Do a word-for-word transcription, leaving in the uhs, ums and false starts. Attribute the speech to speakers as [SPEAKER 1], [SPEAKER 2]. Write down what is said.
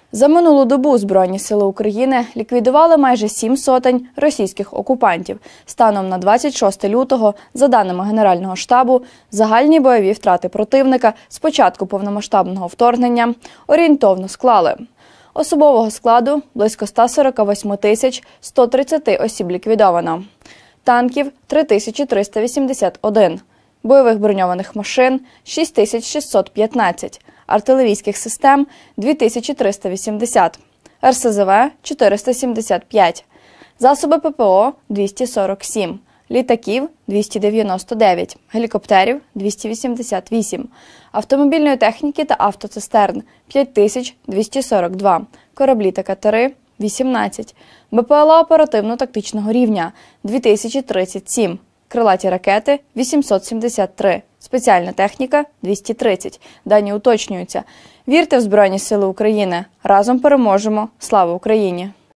[SPEAKER 1] За минулу добу Збройні сили України ліквідували майже сім сотень російських окупантів. Станом на двадцять шосте лютого, за даними Генерального штабу, загальні бойові втрати противника з початку повномасштабного вторгнення орієнтовно склали: особового складу – близько ста сорока восьми тисяч ста тридцяти осіб ліквідовано, танків – три тисячі триста вісімдесят один, бойових броньованих машин – шість тисяч шістсот п'ятнадцять, артилерійських систем – дві тисячі триста вісімдесят, ер ес зе ве – чотириста сімдесят п'ять, засоби пе пе о – двісті сорок сім, літаків – двісті дев'яносто дев'ять, гелікоптерів – двісті вісімдесят вісім, автомобільної техніки та автоцистерн – п'ять тисяч двісті сорок два, кораблі та катери – вісімнадцять, бе пе ел а оперативно-тактичного рівня – дві тисячі тридцять сім, крилаті ракети – вісімсот сімдесят три, спеціальна техніка – двісті тридцять. Дані уточнюються. Вірте в Збройні сили України. Разом переможемо. Слава Україні!